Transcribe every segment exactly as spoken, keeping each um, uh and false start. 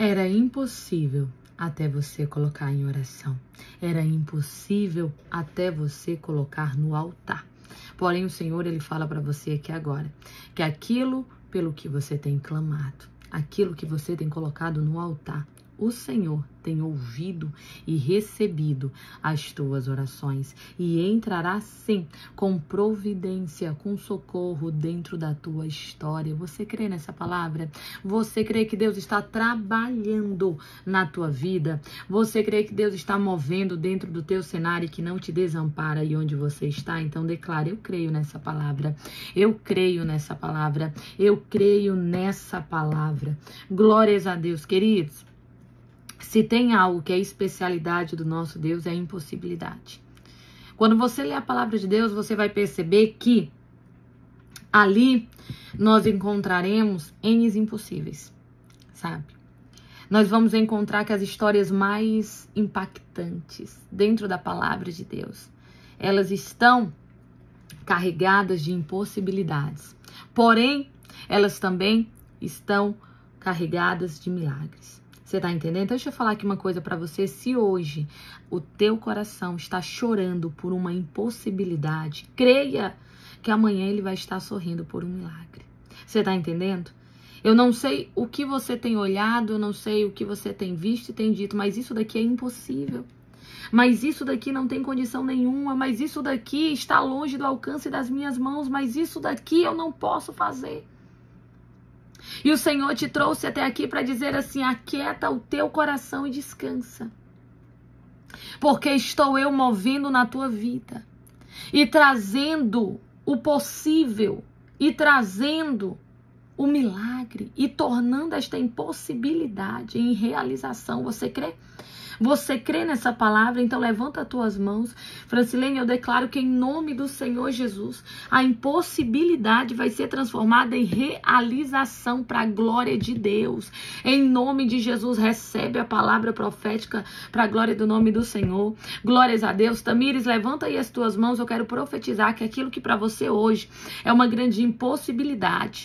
Era impossível até você colocar em oração. Era impossível até você colocar no altar. Porém, o Senhor, Ele fala para você aqui agora, que aquilo pelo que você tem clamado, aquilo que você tem colocado no altar, o Senhor tem ouvido e recebido as tuas orações e entrará sim com providência, com socorro dentro da tua história. Você crê nessa palavra? Você crê que Deus está trabalhando na tua vida? Você crê que Deus está movendo dentro do teu cenário e que não te desampara aí onde você está? Então declara: eu creio nessa palavra. Eu creio nessa palavra. Eu creio nessa palavra. Glórias a Deus, queridos. Se tem algo que é especialidade do nosso Deus, é a impossibilidade. Quando você lê a palavra de Deus, você vai perceber que ali nós encontraremos N's impossíveis, sabe? Nós vamos encontrar que as histórias mais impactantes dentro da palavra de Deus, elas estão carregadas de impossibilidades. Porém, elas também estão carregadas de milagres. Você tá entendendo? Então, deixa eu falar aqui uma coisa pra você. Se hoje o teu coração está chorando por uma impossibilidade, creia que amanhã ele vai estar sorrindo por um milagre. Você tá entendendo? Eu não sei o que você tem olhado, eu não sei o que você tem visto e tem dito, mas isso daqui é impossível. Mas isso daqui não tem condição nenhuma, mas isso daqui está longe do alcance das minhas mãos, mas isso daqui eu não posso fazer. E o Senhor te trouxe até aqui para dizer assim: aquieta o teu coração e descansa. Porque estou eu movendo na tua vida. E trazendo o possível. E trazendo o milagre. E tornando esta impossibilidade em realização. Você crê? Você crê nessa palavra? Então levanta as tuas mãos. Francilene, eu declaro que em nome do Senhor Jesus, a impossibilidade vai ser transformada em realização para a glória de Deus. Em nome de Jesus, recebe a palavra profética para a glória do nome do Senhor. Glórias a Deus. Tamires, levanta aí as tuas mãos. Eu quero profetizar que aquilo que para você hoje é uma grande impossibilidade,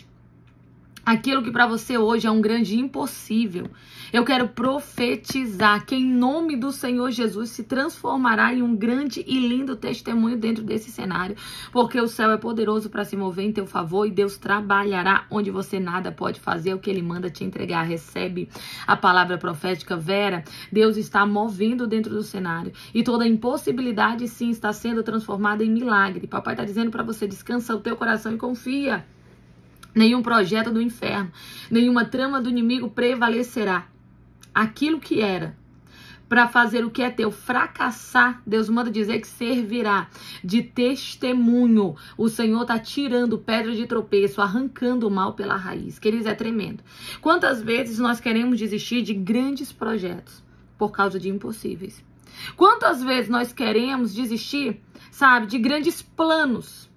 aquilo que para você hoje é um grande impossível, eu quero profetizar que em nome do Senhor Jesus se transformará em um grande e lindo testemunho dentro desse cenário, porque o céu é poderoso para se mover em teu favor e Deus trabalhará onde você nada pode fazer, o que Ele manda te entregar. Recebe a palavra profética. Vera, Deus está movendo dentro do cenário e toda impossibilidade sim está sendo transformada em milagre. Papai está dizendo para você: descansa o teu coração e confia. Nenhum projeto do inferno, nenhuma trama do inimigo prevalecerá. Aquilo que era para fazer o que é teu fracassar, Deus manda dizer que servirá de testemunho. O Senhor está tirando pedra de tropeço, arrancando o mal pela raiz. Queridos, é tremendo. Quantas vezes nós queremos desistir de grandes projetos por causa de impossíveis? Quantas vezes nós queremos desistir, sabe, de grandes planos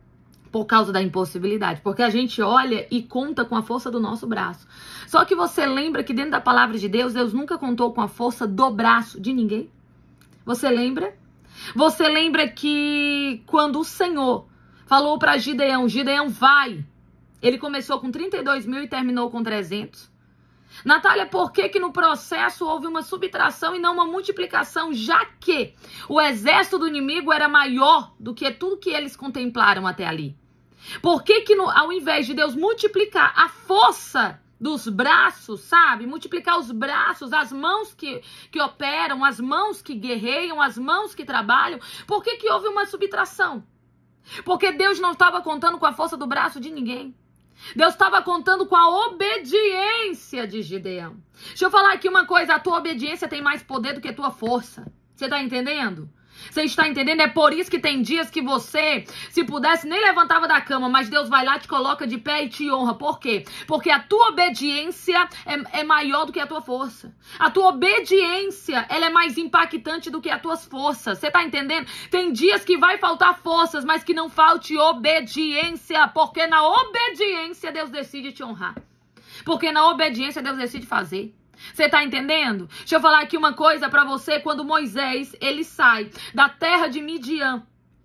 por causa da impossibilidade? Porque a gente olha e conta com a força do nosso braço. Só que você lembra que dentro da palavra de Deus, Deus nunca contou com a força do braço de ninguém? Você lembra? Você lembra que quando o Senhor falou para Gideão: Gideão, vai. Ele começou com trinta e dois mil e terminou com trezentos. Natália, por que que no processo houve uma subtração e não uma multiplicação, já que o exército do inimigo era maior do que tudo que eles contemplaram até ali? Por que que no, ao invés de Deus multiplicar a força dos braços, sabe? Multiplicar os braços, as mãos que, que operam, as mãos que guerreiam, as mãos que trabalham, por que que houve uma subtração? Porque Deus não estava contando com a força do braço de ninguém. Deus estava contando com a obediência de Gideão. Deixa eu falar aqui uma coisa: a tua obediência tem mais poder do que a tua força. Você está entendendo? Você está entendendo? É por isso que tem dias que você, se pudesse, nem levantava da cama, mas Deus vai lá, te coloca de pé e te honra. Por quê? Porque a tua obediência é, é maior do que a tua força. A tua obediência, ela é mais impactante do que as tuas forças. Você está entendendo? Tem dias que vai faltar forças, mas que não falte obediência. Porque na obediência Deus decide te honrar. Porque na obediência Deus decide fazer. Você tá entendendo? Deixa eu falar aqui uma coisa pra você. Quando Moisés, ele sai da terra de Midian,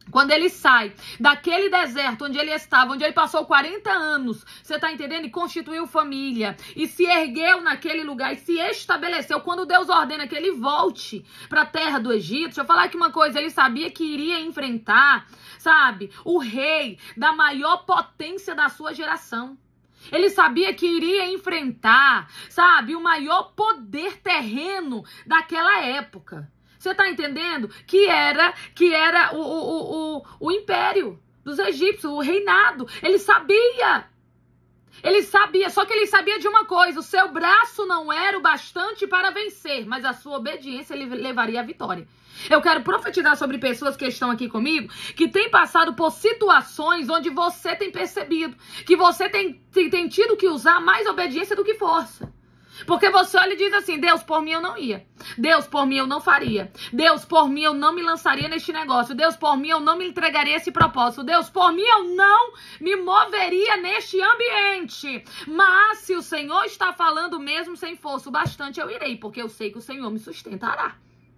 Quando ele sai daquele deserto onde ele estava, onde ele passou quarenta anos, você tá entendendo? E constituiu família, e se ergueu naquele lugar, e se estabeleceu. Quando Deus ordena que ele volte para a terra do Egito, deixa eu falar aqui uma coisa, ele sabia que iria enfrentar, sabe, o rei da maior potência da sua geração. Ele sabia que iria enfrentar, sabe, o maior poder terreno daquela época. Você tá entendendo? Que era, que era o, o, o, o império dos egípcios, o reinado. Ele sabia. Ele sabia, só que ele sabia de uma coisa. O seu braço não era o bastante para vencer, mas a sua obediência ele levaria à vitória. Eu quero profetizar sobre pessoas que estão aqui comigo, que têm passado por situações onde você tem percebido que você tem, tem, tem tido que usar mais obediência do que força. Porque você olha e diz assim, Deus, por mim eu não ia. Deus, por mim eu não faria. Deus, por mim eu não me lançaria neste negócio. Deus, por mim eu não me entregaria esse propósito. Deus, por mim eu não me moveria neste ambiente. Mas se o Senhor está falando mesmo sem força o bastante, eu irei, porque eu sei que o Senhor me sustentará.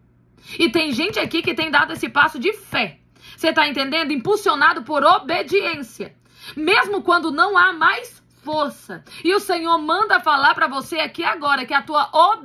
E tem gente aqui que tem dado esse passo de fé. Você está entendendo? Impulsionado por obediência. Mesmo quando não há mais força. E o Senhor manda falar para você aqui agora que a tua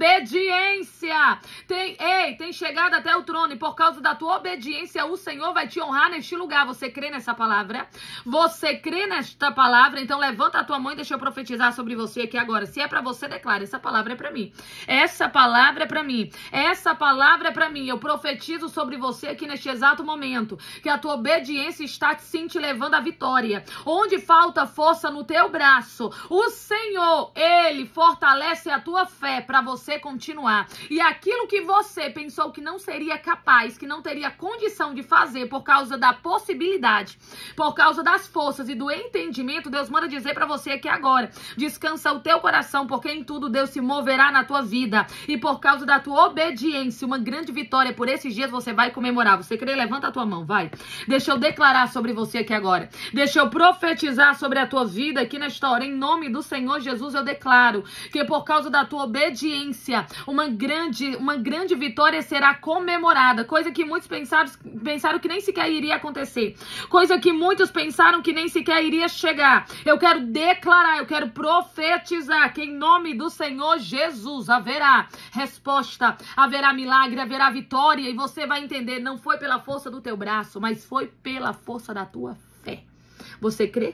obediência tem, ei, tem chegado até o trono, e por causa da tua obediência o Senhor vai te honrar neste lugar. Você crê nessa palavra? Você crê nesta palavra? Então levanta a tua mão e deixa eu profetizar sobre você aqui agora. Se é para você, declara, essa palavra é para mim. Essa palavra é para mim. Essa palavra é para mim. Eu profetizo sobre você aqui neste exato momento que a tua obediência está sim te levando à vitória. Onde falta força no teu braço, o Senhor, Ele fortalece a tua fé para você continuar. E aquilo que você pensou que não seria capaz, que não teria condição de fazer por causa da possibilidade, por causa das forças e do entendimento, Deus manda dizer para você aqui agora, descansa o teu coração, porque em tudo Deus se moverá na tua vida. E por causa da tua obediência, uma grande vitória por esses dias você vai comemorar. Você crê? Levanta a tua mão, vai. Deixa eu declarar sobre você aqui agora. Deixa eu profetizar sobre a tua vida aqui nesta hora. Em nome do Senhor Jesus, eu declaro que por causa da tua obediência, uma grande, uma grande vitória será comemorada. Coisa que muitos pensaram, pensaram que nem sequer iria acontecer. Coisa que muitos pensaram que nem sequer iria chegar. Eu quero declarar, eu quero profetizar que em nome do Senhor Jesus haverá resposta, haverá milagre, haverá vitória. E você vai entender, não foi pela força do teu braço, mas foi pela força da tua fé. Você crê?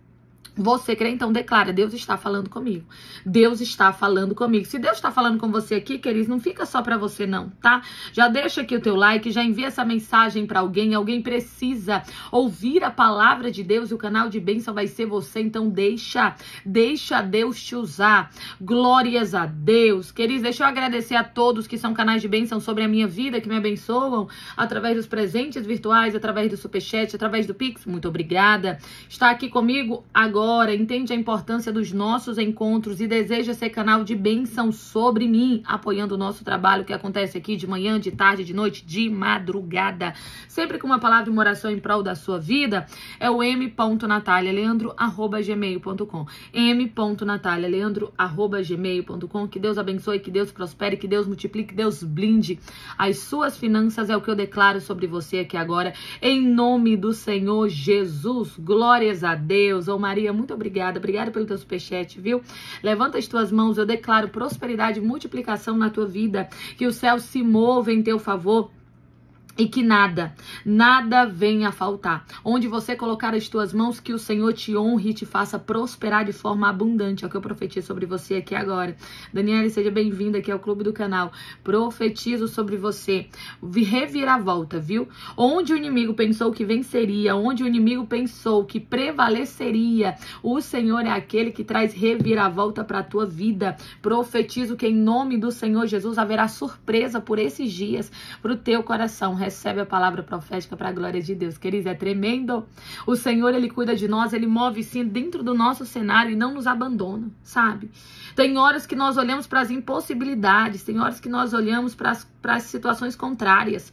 Você crê? Então declara, Deus está falando comigo. Deus está falando comigo. Se Deus está falando com você aqui, queridos, não fica só para você não, tá? Já deixa aqui o teu like, já envia essa mensagem para alguém. Alguém precisa ouvir a palavra de Deus e o canal de bênção vai ser você. Então deixa, deixa Deus te usar. Glórias a Deus. Queridos, deixa eu agradecer a todos que são canais de bênção sobre a minha vida, que me abençoam através dos presentes virtuais, através do Superchat, através do Pix. Muito obrigada. Está aqui comigo agora. Entende a importância dos nossos encontros e deseja ser canal de bênção sobre mim, apoiando o nosso trabalho que acontece aqui de manhã, de tarde, de noite, de madrugada, sempre com uma palavra e uma oração em prol da sua vida, é o m ponto natalia leandro arroba gmail ponto com, m ponto natalia leandro arroba gmail ponto com. Que Deus abençoe, que Deus prospere, que Deus multiplique, que Deus blinde as suas finanças, é o que eu declaro sobre você aqui agora, em nome do Senhor Jesus. Glórias a Deus. Ô Maria, muito obrigada, obrigada pelo teu superchat, viu? Levanta as tuas mãos, eu declaro prosperidade e multiplicação na tua vida, que o céu se mova em teu favor. E que nada, nada venha a faltar. Onde você colocar as tuas mãos, que o Senhor te honre e te faça prosperar de forma abundante. É o que eu profetizo sobre você aqui agora. Daniela, seja bem-vinda aqui ao Clube do Canal. Profetizo sobre você. Reviravolta, viu? Onde o inimigo pensou que venceria, onde o inimigo pensou que prevaleceria, o Senhor é aquele que traz reviravolta para a tua vida. Profetizo que em nome do Senhor Jesus haverá surpresa por esses dias para o teu coração. Recebe a palavra profética para a glória de Deus. Queridos, é tremendo. O Senhor, Ele cuida de nós, Ele move sim dentro do nosso cenário e não nos abandona, sabe? Tem horas que nós olhamos para as impossibilidades, tem horas que nós olhamos para as, para as situações contrárias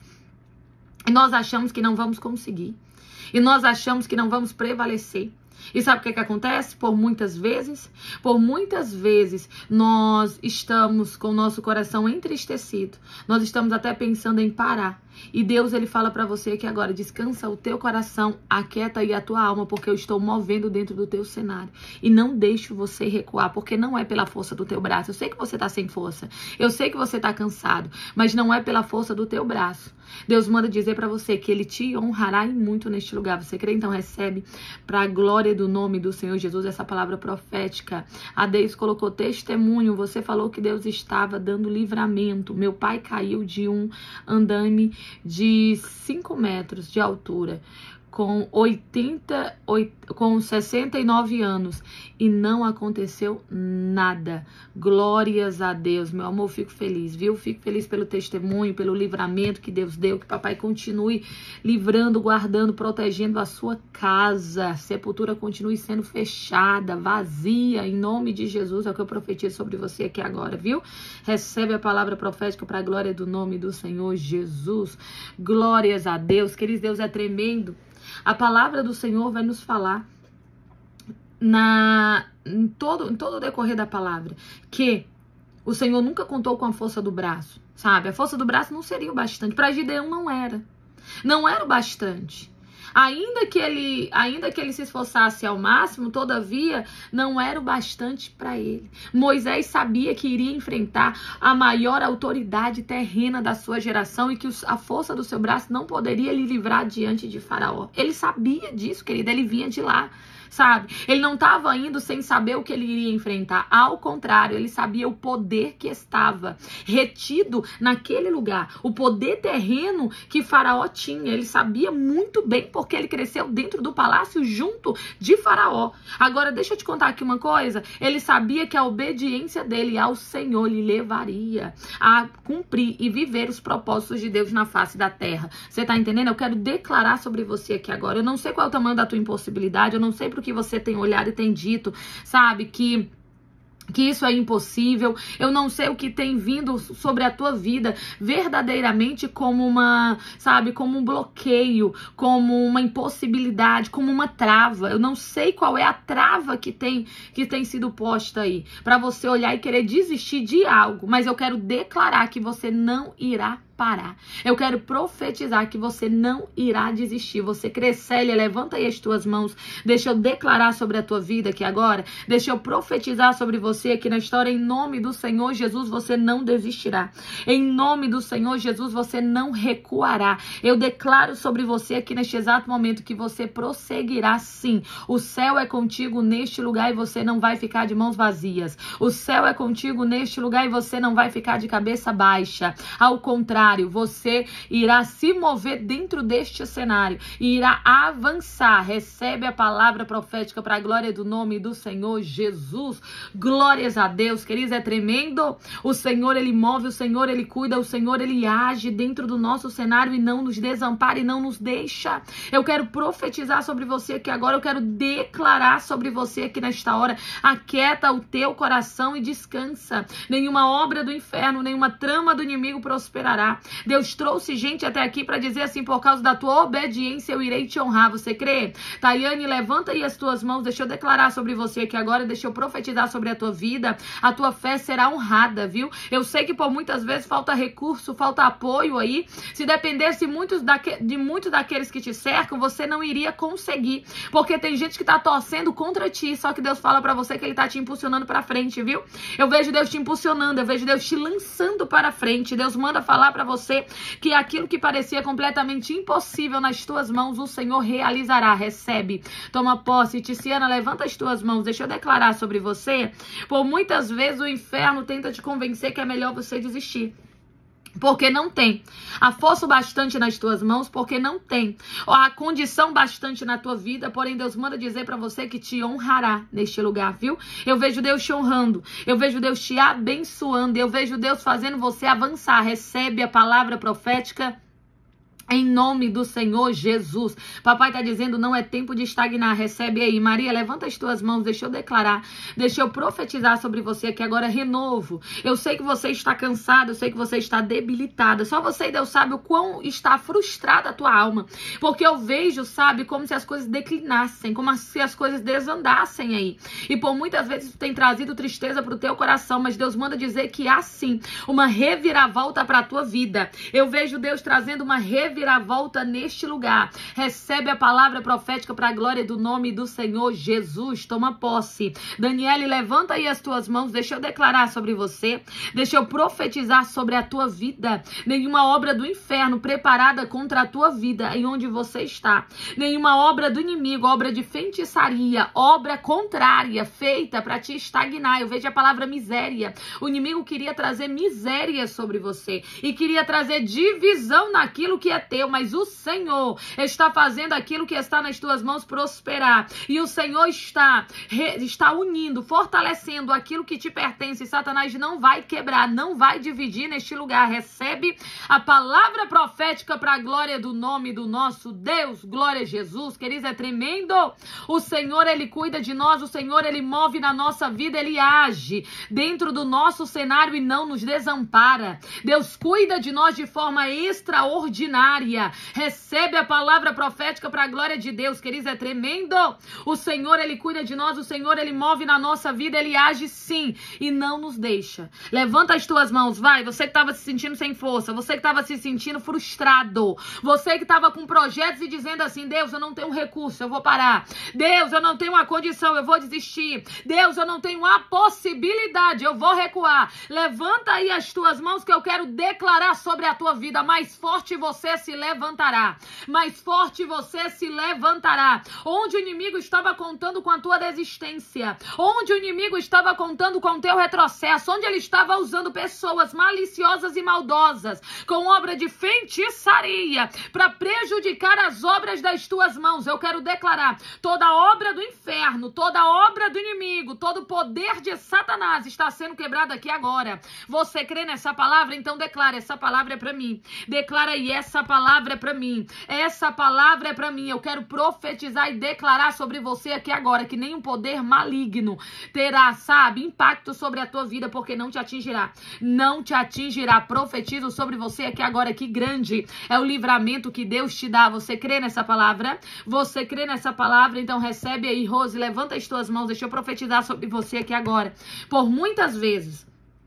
e nós achamos que não vamos conseguir. E nós achamos que não vamos prevalecer. E sabe o que que acontece? Por muitas vezes, por muitas vezes, nós estamos com o nosso coração entristecido. Nós estamos até pensando em parar. E Deus, ele fala para você que agora, descansa o teu coração, aquieta aí a tua alma, porque eu estou movendo dentro do teu cenário. E não deixo você recuar, porque não é pela força do teu braço. Eu sei que você tá sem força, eu sei que você tá cansado, mas não é pela força do teu braço. Deus manda dizer para você que ele te honrará em muito neste lugar. Você crê? Então recebe para a glória do nome do Senhor Jesus essa palavra profética. A Deus colocou testemunho. Você falou que Deus estava dando livramento. Meu pai caiu de um andame de cinco metros de altura, com oitenta, com sessenta e nove anos, e não aconteceu nada. Glórias a Deus, meu amor, fico feliz, viu? Fico feliz pelo testemunho, pelo livramento que Deus deu, que papai continue livrando, guardando, protegendo a sua casa, a sepultura continue sendo fechada, vazia, em nome de Jesus, é o que eu profetizo sobre você aqui agora, viu? Recebe a palavra profética para a glória do nome do Senhor Jesus. Glórias a Deus, queridos, Deus é tremendo. A palavra do Senhor vai nos falar na, em, todo, em todo o decorrer da palavra que o Senhor nunca contou com a força do braço, sabe? A força do braço não seria o bastante. Para Gideão não era. Não era o bastante. Ainda que ele, ainda que ele se esforçasse ao máximo, todavia, não era o bastante para ele. Moisés sabia que iria enfrentar a maior autoridade terrena da sua geração e que a força do seu braço não poderia lhe livrar diante de Faraó. Ele sabia disso, querida, ele vinha de lá. Sabe? Ele não estava indo sem saber o que ele iria enfrentar. Ao contrário, ele sabia o poder que estava retido naquele lugar. O poder terreno que Faraó tinha. Ele sabia muito bem porque ele cresceu dentro do palácio junto de Faraó. Agora, deixa eu te contar aqui uma coisa. Ele sabia que a obediência dele ao Senhor lhe levaria a cumprir e viver os propósitos de Deus na face da terra. Você tá entendendo? Eu quero declarar sobre você aqui agora. Eu não sei qual é o tamanho da tua impossibilidade. Eu não sei pro que você tem olhado e tem dito, sabe, que que isso é impossível. Eu não sei o que tem vindo sobre a tua vida verdadeiramente como uma, sabe, como um bloqueio, como uma impossibilidade, como uma trava. Eu não sei qual é a trava que tem que tem sido posta aí para você olhar e querer desistir de algo, mas eu quero declarar que você não irá parar. Eu quero profetizar que você não irá desistir. Você crê, Célia? Levanta aí as tuas mãos. Deixa eu declarar sobre a tua vida aqui agora. Deixa eu profetizar sobre você aqui na história. Em nome do Senhor Jesus, você não desistirá. Em nome do Senhor Jesus, você não recuará. Eu declaro sobre você aqui neste exato momento que você prosseguirá sim. O céu é contigo neste lugar e você não vai ficar de mãos vazias. O céu é contigo neste lugar e você não vai ficar de cabeça baixa. Ao contrário, você irá se mover dentro deste cenário e irá avançar. Recebe a palavra profética para a glória do nome do Senhor Jesus. Glórias a Deus, queridos, é tremendo. O Senhor, ele move, o Senhor, ele cuida, o Senhor, ele age dentro do nosso cenário e não nos desampara e não nos deixa. Eu quero profetizar sobre você aqui agora, eu quero declarar sobre você aqui nesta hora. Aquieta o teu coração e descansa. Nenhuma obra do inferno, nenhuma trama do inimigo prosperará. Deus trouxe gente até aqui para dizer assim: por causa da tua obediência eu irei te honrar. Você crê? Tayane, levanta aí as tuas mãos. Deixa eu declarar sobre você aqui agora. Deixa eu profetizar sobre a tua vida. A tua fé será honrada, viu? Eu sei que por muitas vezes falta recurso, falta apoio aí. Se dependesse muitos daque... de muitos daqueles que te cercam, você não iria conseguir. Porque tem gente que tá torcendo contra ti. Só que Deus fala para você que ele tá te impulsionando para frente, viu? Eu vejo Deus te impulsionando. Eu vejo Deus te lançando para frente. Deus manda falar para você que aquilo que parecia completamente impossível nas tuas mãos, o Senhor realizará. Recebe, toma posse. Ticiana, levanta as tuas mãos. Deixa eu declarar sobre você. Por muitas vezes o inferno tenta te convencer que é melhor você desistir. Porque não tem a força bastante nas tuas mãos, porque não tem a condição bastante na tua vida. Porém, Deus manda dizer para você que te honrará neste lugar, viu? Eu vejo Deus te honrando, eu vejo Deus te abençoando, eu vejo Deus fazendo você avançar. Recebe a palavra profética Em nome do Senhor Jesus. Papai está dizendo, não é tempo de estagnar. Recebe aí. Maria, levanta as tuas mãos. Deixa eu declarar. Deixa eu profetizar sobre você que agora é renovo. Eu sei que você está cansado. Eu sei que você está debilitada. Só você e Deus sabe o quão está frustrada a tua alma. Porque eu vejo, sabe, como se as coisas declinassem. Como se as coisas desandassem aí. E por muitas vezes isso tem trazido tristeza para o teu coração. Mas Deus manda dizer que há sim uma reviravolta para a tua vida. Eu vejo Deus trazendo uma reviravolta. Volta neste lugar. Recebe a palavra profética para a glória do nome do Senhor Jesus. Toma posse. Daniele, levanta aí as tuas mãos. Deixa eu declarar sobre você. Deixa eu profetizar sobre a tua vida. Nenhuma obra do inferno preparada contra a tua vida em onde você está. Nenhuma obra do inimigo, obra de feitiçaria, obra contrária, feita para te estagnar. Eu vejo a palavra miséria. O inimigo queria trazer miséria sobre você e queria trazer divisão naquilo que é teu, mas o Senhor está fazendo aquilo que está nas tuas mãos prosperar, e o Senhor está, está unindo, fortalecendo aquilo que te pertence. Satanás não vai quebrar, não vai dividir neste lugar. Recebe a palavra profética para a glória do nome do nosso Deus. Glória a Jesus, queridos, é tremendo. O Senhor, Ele cuida de nós, o Senhor, Ele move na nossa vida, Ele age dentro do nosso cenário e não nos desampara. Deus cuida de nós de forma extraordinária. Recebe a palavra profética para a glória de Deus, queridos, é tremendo. O Senhor, Ele cuida de nós, o Senhor, Ele move na nossa vida, Ele age sim e não nos deixa. Levanta as tuas mãos, vai, você que estava se sentindo sem força, você que estava se sentindo frustrado, você que estava com projetos e dizendo assim, Deus, eu não tenho recurso, eu vou parar. Deus, eu não tenho uma condição, eu vou desistir. Deus, eu não tenho a possibilidade, eu vou recuar. Levanta aí as tuas mãos que eu quero declarar sobre a tua vida. Mais forte você se levantará, mais forte você se levantará. Onde o inimigo estava contando com a tua desistência, onde o inimigo estava contando com o teu retrocesso, onde ele estava usando pessoas maliciosas e maldosas com obra de feitiçaria para prejudicar as obras das tuas mãos, eu quero declarar, toda obra do inferno, toda obra do inimigo, todo poder de Satanás está sendo quebrado aqui agora. Você crê nessa palavra? Então declara, essa palavra é para mim. Declara aí, essa palavra é para mim. Essa palavra é para mim. Eu quero profetizar e declarar sobre você aqui agora que nenhum poder maligno terá, sabe, impacto sobre a tua vida, porque não te atingirá. Não te atingirá. Profetizo sobre você aqui agora que grande é o livramento que Deus te dá. Você crê nessa palavra? Você crê nessa palavra? Então recebe aí, Rose, levanta as tuas mãos. Deixa eu profetizar sobre você aqui agora. Por muitas vezes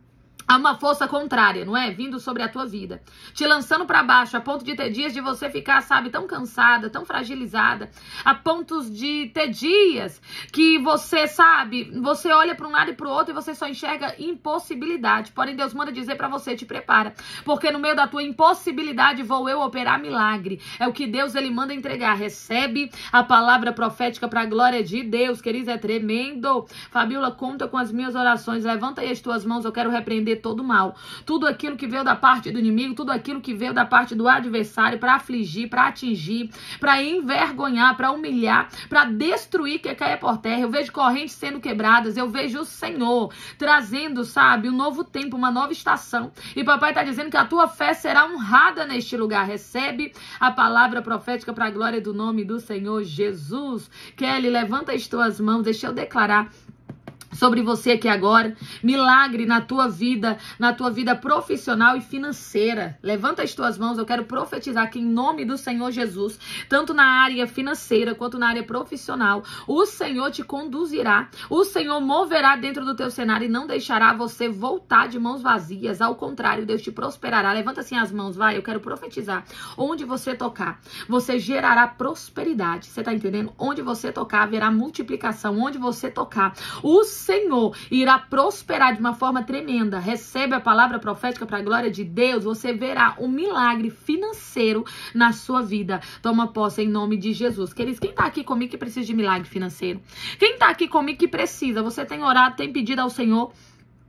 há uma força contrária, não é? Vindo sobre a tua vida, te lançando para baixo, a ponto de ter dias de você ficar, sabe, tão cansada, tão fragilizada, a pontos de ter dias que você, sabe, você olha para um lado e para o outro e você só enxerga impossibilidade. Porém, Deus manda dizer para você, te prepara, porque no meio da tua impossibilidade vou eu operar milagre. É o que Deus, Ele manda entregar. Recebe a palavra profética para a glória de Deus, queridos, é tremendo. Fabiola, conta com as minhas orações. Levanta aí as tuas mãos, eu quero repreender todo mal, tudo aquilo que veio da parte do inimigo, tudo aquilo que veio da parte do adversário para afligir, para atingir, para envergonhar, para humilhar, para destruir, que caia por terra. Eu vejo correntes sendo quebradas, eu vejo o Senhor trazendo, sabe, um novo tempo, uma nova estação, e papai está dizendo que a tua fé será honrada neste lugar. Recebe a palavra profética para a glória do nome do Senhor Jesus. Kelly, levanta as tuas mãos, deixa eu declarar sobre você aqui agora, milagre na tua vida, na tua vida profissional e financeira. Levanta as tuas mãos, eu quero profetizar que em nome do Senhor Jesus, tanto na área financeira quanto na área profissional, o Senhor te conduzirá, o Senhor moverá dentro do teu cenário e não deixará você voltar de mãos vazias. Ao contrário, Deus te prosperará. Levanta assim as mãos, vai, eu quero profetizar. Onde você tocar, você gerará prosperidade. Você tá entendendo? Onde você tocar, haverá multiplicação. Onde você tocar, o Senhor irá prosperar de uma forma tremenda. Recebe a palavra profética para a glória de Deus. Você verá um milagre financeiro na sua vida. Toma posse em nome de Jesus. Queridos, quem tá aqui comigo que precisa de milagre financeiro? Quem tá aqui comigo que precisa? Você tem orado, tem pedido ao Senhor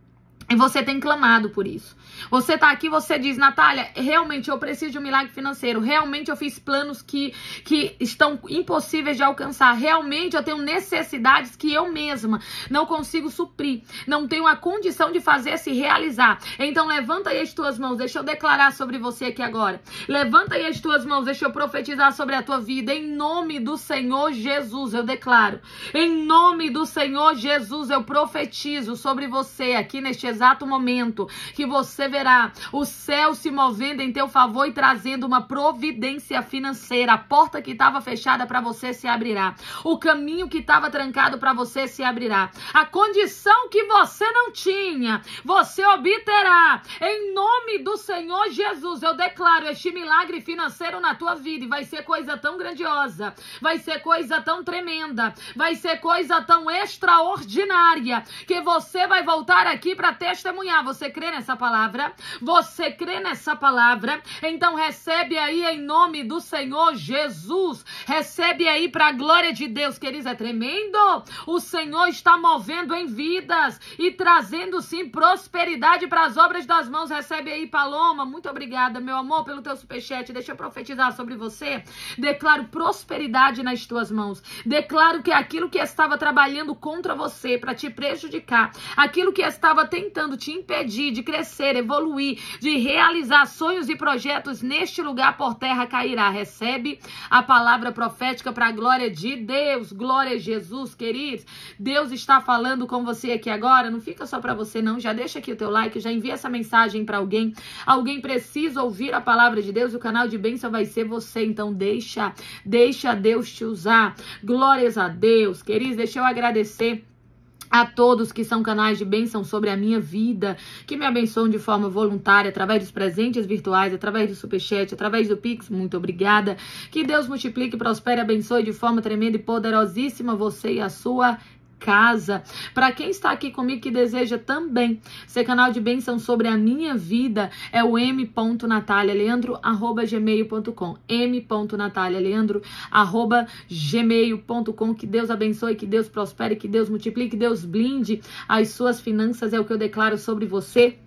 E você tem clamado por isso. Você tá aqui, você diz, Natália, realmente eu preciso de um milagre financeiro. Realmente eu fiz planos que, que estão impossíveis de alcançar. Realmente eu tenho necessidades que eu mesma não consigo suprir. Não tenho a condição de fazer se realizar. Então levanta aí as tuas mãos, deixa eu declarar sobre você aqui agora. Levanta aí as tuas mãos, deixa eu profetizar sobre a tua vida. Em nome do Senhor Jesus, eu declaro. Em nome do Senhor Jesus, eu profetizo sobre você aqui neste exato momento, que você verá o céu se movendo em teu favor e trazendo uma providência financeira. A porta que estava fechada para você se abrirá. O caminho que estava trancado para você se abrirá. A condição que você não tinha, você obterá. Em nome do Senhor Jesus, eu declaro este milagre financeiro na tua vida. E vai ser coisa tão grandiosa, vai ser coisa tão tremenda, vai ser coisa tão extraordinária, que você vai voltar aqui para testemunhar. Você crê nessa palavra? Você crê nessa palavra? Então recebe aí em nome do Senhor Jesus. Recebe aí para a glória de Deus, queridos. É tremendo. O Senhor está movendo em vidas e trazendo sim prosperidade para as obras das mãos. Recebe aí, Paloma. Muito obrigada, meu amor, pelo teu superchat. Deixa eu profetizar sobre você. Declaro prosperidade nas tuas mãos. Declaro que aquilo que estava trabalhando contra você para te prejudicar, aquilo que estava tentando te impedir de crescer, evoluir, de realizar sonhos e projetos neste lugar por terra cairá. Recebe a palavra profética para a glória de Deus. Glória a Jesus, queridos. Deus está falando com você aqui agora. Não fica só para você não. Já deixa aqui o teu like, já envia essa mensagem para alguém. Alguém precisa ouvir a palavra de Deus. O canal de bênção vai ser você. Então deixa, deixa Deus te usar. Glórias a Deus, queridos. Deixa eu agradecer a todos que são canais de bênção sobre a minha vida, que me abençoam de forma voluntária, através dos presentes virtuais, através do superchat, através do Pix. Muito obrigada. Que Deus multiplique, prospere, abençoe de forma tremenda e poderosíssima você e a sua casa. Para quem está aqui comigo que deseja também ser canal de bênção sobre a minha vida, é o m ponto natalia leandro arroba gmail ponto com, m ponto natalia leandro arroba gmail ponto com. Que Deus abençoe, que Deus prospere, que Deus multiplique, que Deus blinde as suas finanças. É o que eu declaro sobre você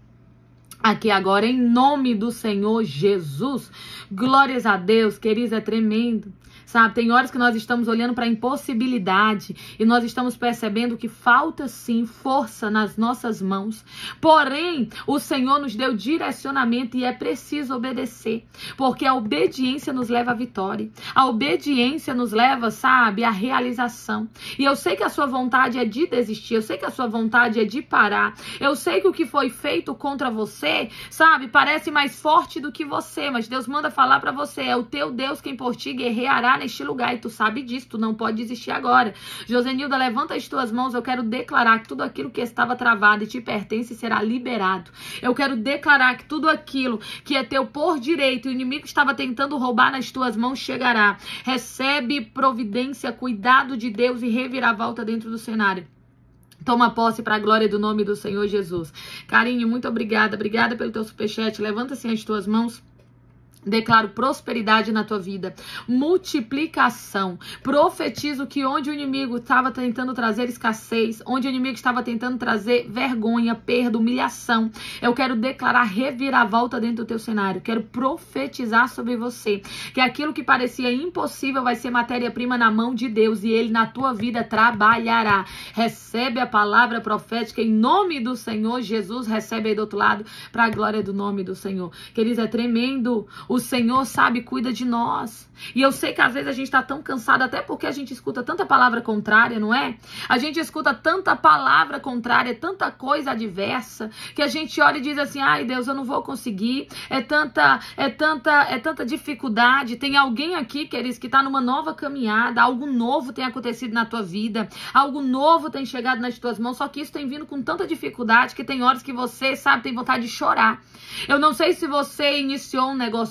aqui agora, em nome do Senhor Jesus. Glórias a Deus, queridos, é tremendo. Sabe, tem horas que nós estamos olhando para a impossibilidade e nós estamos percebendo que falta sim força nas nossas mãos. Porém, o Senhor nos deu direcionamento e é preciso obedecer, porque a obediência nos leva à vitória. A obediência nos leva, sabe, à realização. E eu sei que a sua vontade é de desistir, eu sei que a sua vontade é de parar. Eu sei que o que foi feito contra você, sabe, parece mais forte do que você, mas Deus manda falar para você, é o teu Deus quem por ti guerreará neste lugar, e tu sabe disso, tu não pode desistir agora. Josenilda, levanta as tuas mãos, eu quero declarar que tudo aquilo que estava travado e te pertence será liberado. Eu quero declarar que tudo aquilo que é teu por direito e o inimigo estava tentando roubar nas tuas mãos chegará. Recebe providência, cuidado de Deus e reviravolta dentro do cenário. Toma posse para a glória do nome do Senhor Jesus. Carinho, muito obrigada. Obrigada pelo teu superchat. Levanta assim as tuas mãos. Declaro prosperidade na tua vida, multiplicação. Profetizo que onde o inimigo estava tentando trazer escassez, onde o inimigo estava tentando trazer vergonha, perda, humilhação, eu quero declarar reviravolta dentro do teu cenário. Quero profetizar sobre você que aquilo que parecia impossível vai ser matéria-prima na mão de Deus e Ele na tua vida trabalhará. Recebe a palavra profética em nome do Senhor Jesus. Recebe aí do outro lado para a glória do nome do Senhor. Queridos, é tremendo. O Senhor, sabe, cuida de nós. E eu sei que às vezes a gente está tão cansado, até porque a gente escuta tanta palavra contrária, não é? A gente escuta tanta palavra contrária, tanta coisa adversa, que a gente olha e diz assim, ai Deus, eu não vou conseguir. É tanta, é tanta, é tanta dificuldade. Tem alguém aqui, queridos, que está numa nova caminhada, algo novo tem acontecido na tua vida, algo novo tem chegado nas tuas mãos, só que isso tem vindo com tanta dificuldade que tem horas que você, sabe, tem vontade de chorar. Eu não sei se você iniciou um negócio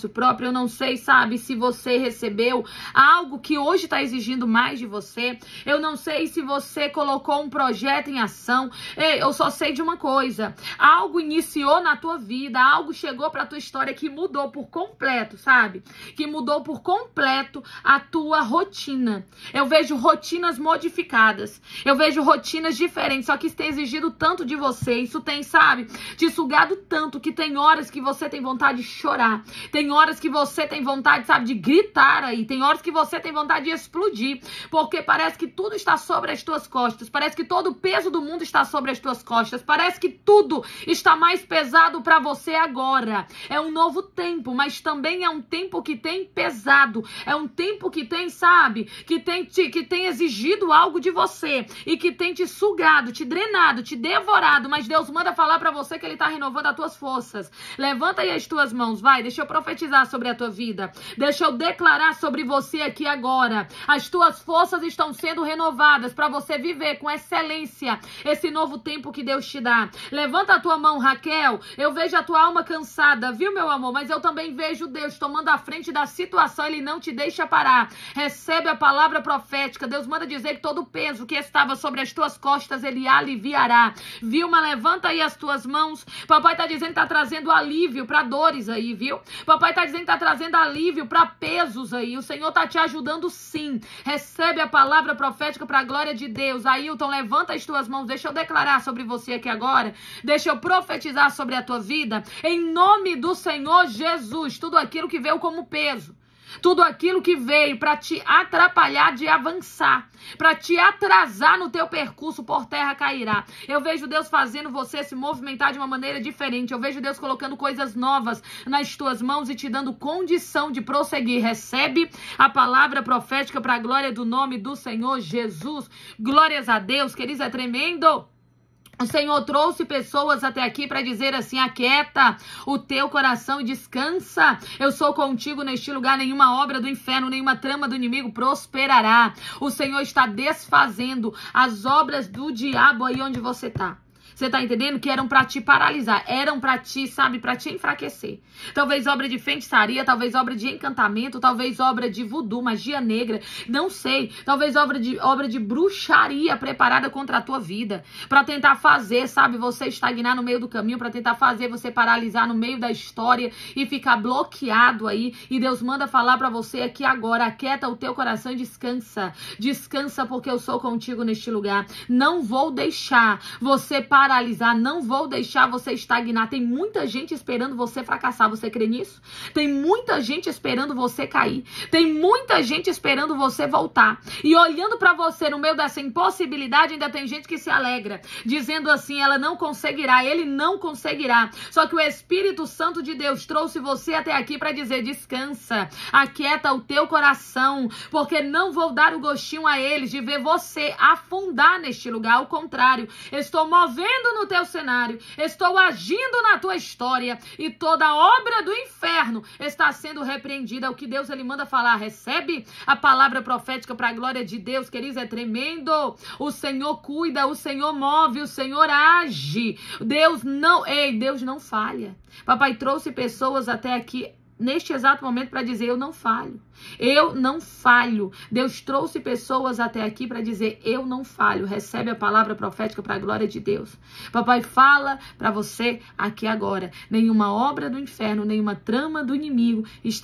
esforço próprio. Eu não sei, sabe, se você recebeu algo que hoje está exigindo mais de você. Eu não sei se você colocou um projeto em ação. Eu só sei de uma coisa. Algo iniciou na tua vida, algo chegou para a tua história que mudou por completo, sabe? Que mudou por completo a tua rotina. Eu vejo rotinas modificadas. Eu vejo rotinas diferentes, só que isso tem exigido tanto de você. Isso tem, sabe, te sugado tanto que tem horas que você tem vontade de chorar. Tem horas que você tem vontade, sabe, de gritar aí. Tem horas que você tem vontade de explodir. Porque parece que tudo está sobre as tuas costas. Parece que todo o peso do mundo está sobre as tuas costas. Parece que tudo está mais pesado para você agora. É um novo tempo, mas também é um tempo que tem pesado. É um tempo que tem, sabe, que tem, te, que tem exigido algo de você e que tem te sugado, te drenado, te devorado. Mas Deus manda falar para você que Ele está renovando as tuas forças. Levanta aí as tuas mãos, vai. Deixa eu profetizar sobre a tua vida. Deixa eu declarar sobre você aqui agora. As tuas forças estão sendo renovadas para você viver com excelência esse novo tempo que Deus te dá. Levanta a tua mão, Raquel. Eu vejo a tua alma cansada, viu, meu amor? Mas eu também vejo Deus tomando a frente da situação. Ele não te deixa parar. Recebe a palavra profética. Deus manda dizer que todo o peso que estava sobre as tuas costas, Ele aliviará. Vilma, levanta aí as tuas mãos. Papai tá dizendo que tá trazendo alívio para dores aí, viu? Papai tá dizendo que tá trazendo alívio para pesos aí. O Senhor tá te ajudando sim. Recebe a palavra profética para a glória de Deus. Ailton, levanta as tuas mãos. Deixa eu declarar sobre você aqui agora. Deixa eu profetizar sobre a tua vida. Em nome do Senhor Jesus. Tudo aquilo que veio como peso. Tudo aquilo que veio para te atrapalhar de avançar, para te atrasar no teu percurso, por terra cairá. Eu vejo Deus fazendo você se movimentar de uma maneira diferente. Eu vejo Deus colocando coisas novas nas tuas mãos e te dando condição de prosseguir. Recebe a palavra profética para a glória do nome do Senhor Jesus. Glórias a Deus, queridos, é tremendo. O Senhor trouxe pessoas até aqui para dizer assim: aquieta o teu coração e descansa. Eu sou contigo neste lugar. Nenhuma obra do inferno, nenhuma trama do inimigo prosperará. O Senhor está desfazendo as obras do diabo aí onde você está. Você tá entendendo? Que eram pra te paralisar, eram pra te, sabe, pra te enfraquecer. Talvez obra de feitiçaria, talvez obra de encantamento, talvez obra de voodoo, magia negra, não sei. Talvez obra de, obra de bruxaria preparada contra a tua vida. Pra tentar fazer, sabe, você estagnar no meio do caminho, pra tentar fazer você paralisar no meio da história e ficar bloqueado aí. E Deus manda falar pra você aqui agora: aquieta o teu coração e descansa. Descansa, porque eu sou contigo neste lugar. Não vou deixar você parar. Paralisar, não vou deixar você estagnar. Tem muita gente esperando você fracassar. Você crê nisso? Tem muita gente esperando você cair. Tem muita gente esperando você voltar. E olhando para você no meio dessa impossibilidade, ainda tem gente que se alegra, dizendo assim: ela não conseguirá, ele não conseguirá. Só que o Espírito Santo de Deus trouxe você até aqui para dizer: descansa, aquieta o teu coração, porque não vou dar o gostinho a eles de ver você afundar neste lugar. Ao contrário, estou movendo no teu cenário, estou agindo na tua história e toda obra do inferno está sendo repreendida. O que Deus ele manda falar. Recebe a palavra profética para a glória de Deus, queridos, é tremendo. O Senhor cuida, o Senhor move, o Senhor age. Deus não, ei, Deus não falha. Papai trouxe pessoas até aqui neste exato momento para dizer: eu não falho, eu não falho. Deus trouxe pessoas até aqui para dizer: eu não falho. Recebe a palavra profética para a glória de Deus. Papai fala para você aqui agora: nenhuma obra do inferno, nenhuma trama do inimigo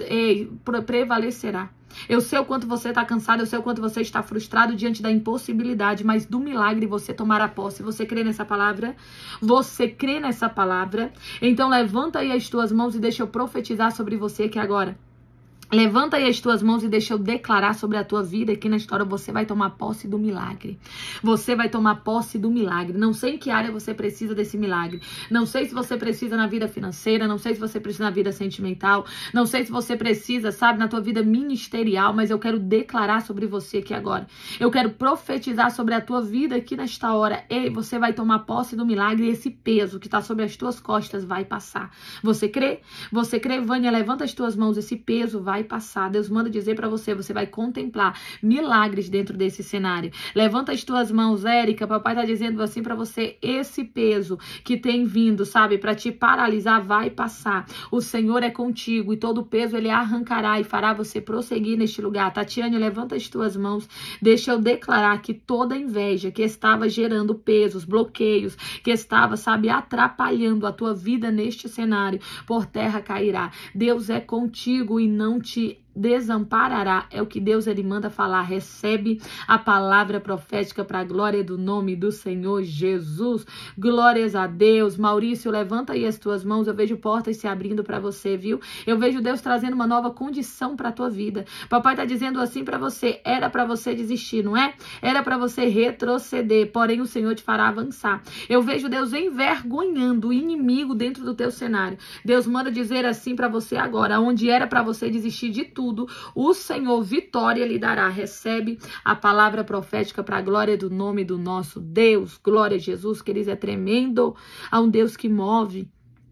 prevalecerá. Eu sei o quanto você está cansado, eu sei o quanto você está frustrado diante da impossibilidade, mas do milagre você tomará posse. Você crê nessa palavra? Você crê nessa palavra? Então levanta aí as tuas mãos e deixa eu profetizar sobre você aqui agora. Levanta aí as tuas mãos e deixa eu declarar sobre a tua vida. Aqui na história você vai tomar posse do milagre. Você vai tomar posse do milagre. Não sei em que área você precisa desse milagre. Não sei se você precisa na vida financeira. Não sei se você precisa na vida sentimental. Não sei se você precisa, sabe, na tua vida ministerial. Mas eu quero declarar sobre você aqui agora. Eu quero profetizar sobre a tua vida aqui nesta hora. Ei, você vai tomar posse do milagre e esse peso que está sobre as tuas costas vai passar. Você crê? Você crê, Vânia? Levanta as tuas mãos. Esse peso vai vai passar. Deus manda dizer para você, você vai contemplar milagres dentro desse cenário. Levanta as tuas mãos, Érica, papai tá dizendo assim para você, esse peso que tem vindo, sabe, para te paralisar, vai passar. O Senhor é contigo e todo o peso ele arrancará e fará você prosseguir neste lugar. Tatiane, levanta as tuas mãos, deixa eu declarar que toda inveja que estava gerando pesos, bloqueios, que estava, sabe, atrapalhando a tua vida neste cenário, por terra cairá. Deus é contigo e não te desamparará, é o que Deus ele manda falar. Recebe a palavra profética para a glória do nome do Senhor Jesus. Glórias a Deus. Maurício, levanta aí as tuas mãos, eu vejo portas se abrindo para você, viu? Eu vejo Deus trazendo uma nova condição para a tua vida. Papai tá dizendo assim para você, era para você desistir, não é? Era para você retroceder, porém o Senhor te fará avançar. Eu vejo Deus envergonhando o inimigo dentro do teu cenário. Deus manda dizer assim para você agora, onde era para você desistir de tudo, Tudo, o Senhor vitória lhe dará. Recebe a palavra profética para a glória do nome do nosso Deus. Glória a Jesus, queridos, é tremendo. Há um Deus que move,